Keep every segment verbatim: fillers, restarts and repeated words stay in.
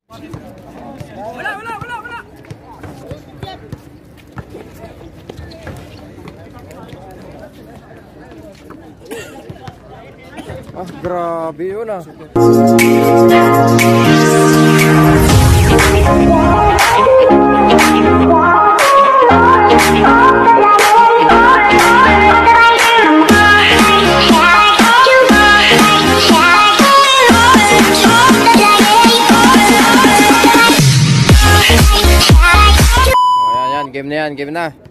Wala, wala, wala, wala. Ah, grabe yun ah. Game na yan, game na.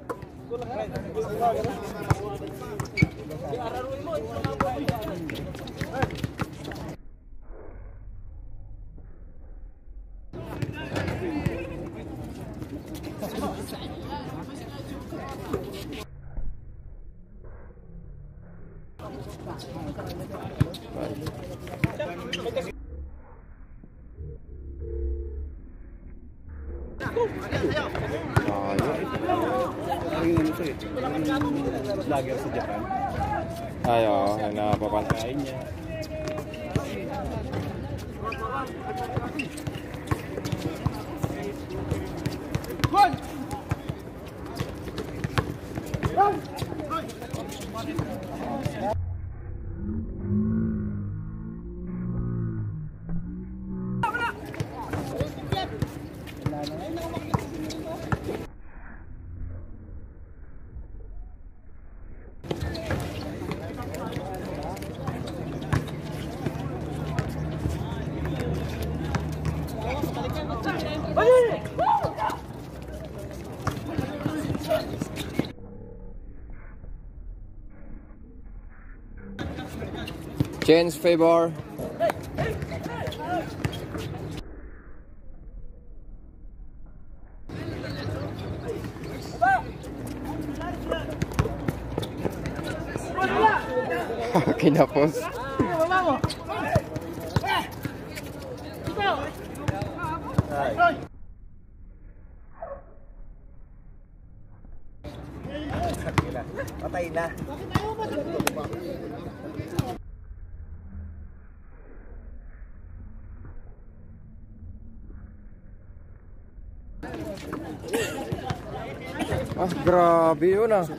Vlogger sa Japan. Ay, oo, ay napapantayin niya. Change favor. Kinapos. Patay na. Ah, grabe yun ah.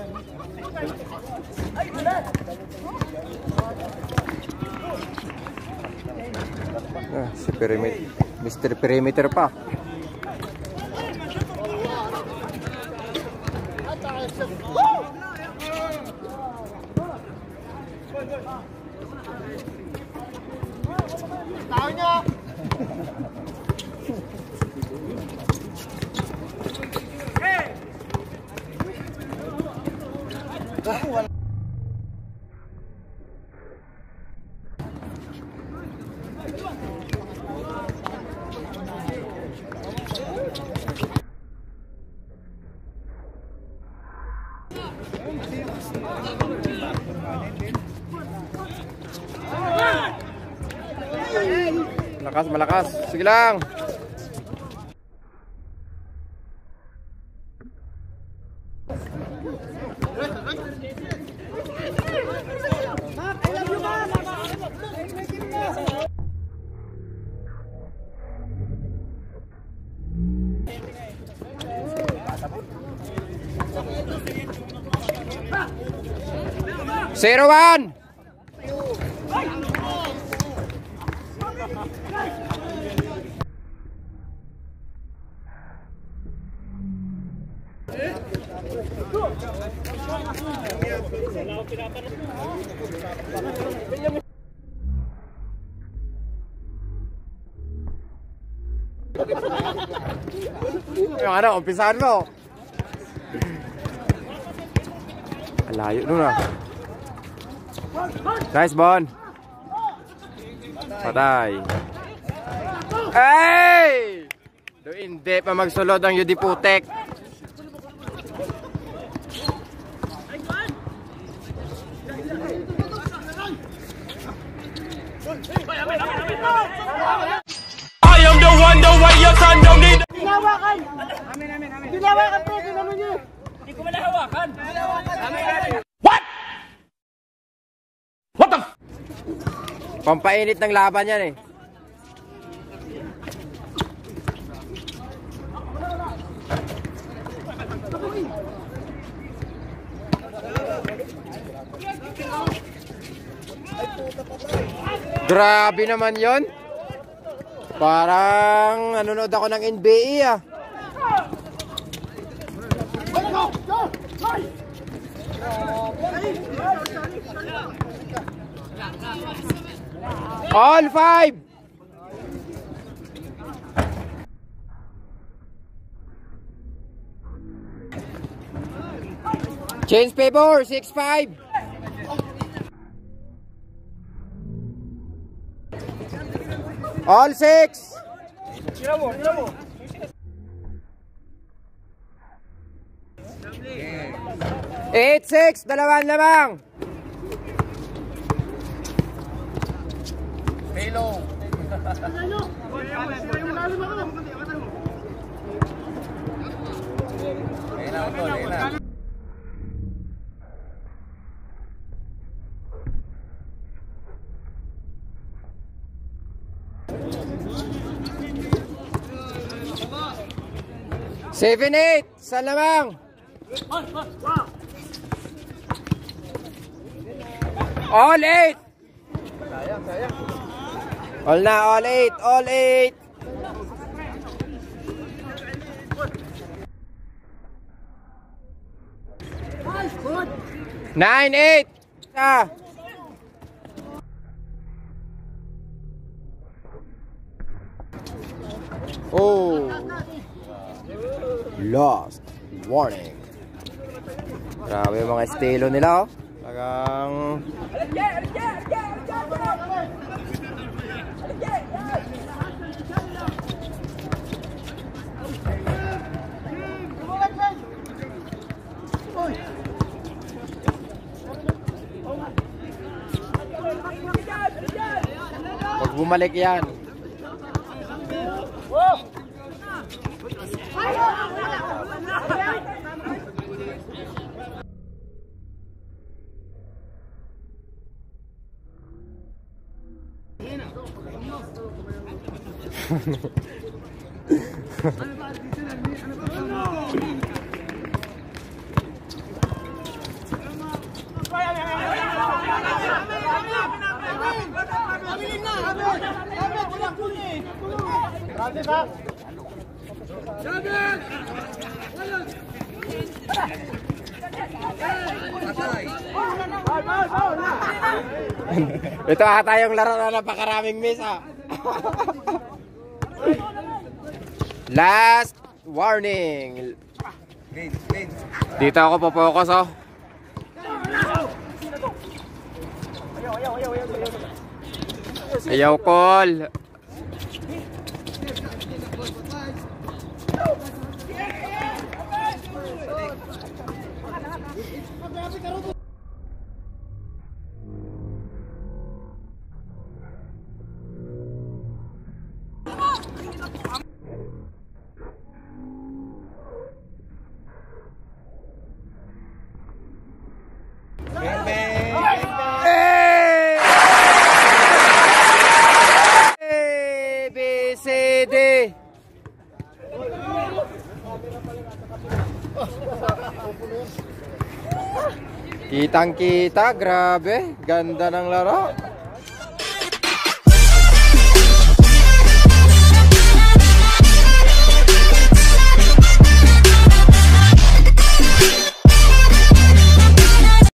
Ah, si Perimeter, Mister Perimeter pa. Tao niya. Malakas, malakas. Sige lang. Zero one. Yung ano, umpisahan mo. Layo nun ah. Nice, Bon. Patay. Hey! Do hindi pa magsulod ang Yudi Putek. I am the one, the way your son don't need. Dinawakan. Amin, amin, amin. Dinawakan po, ginano niyo. Hindi ko malahawakan. Amin, amin. What? What the? Pampainit ng laban yan eh. Grabe naman yon. Parang nanonood ako ng N B A ah. All five. Change paper, six five. All six. Eight six, dalawan lamang. Hello. Ayun na ako, ayun na. Seven eight, sa lamang. All eight. All na, all eight, all eight. Nine eight. Sa. Oh. Lost warning. Grabe yung mga estilo nila oh. Talagang pag bumalik yan. Ito ata yung laro na napakaraming miss ah. Last warning. Dito ako po-focus oh. Ayaw call. Kitang kita, grabe, ganda ng laro.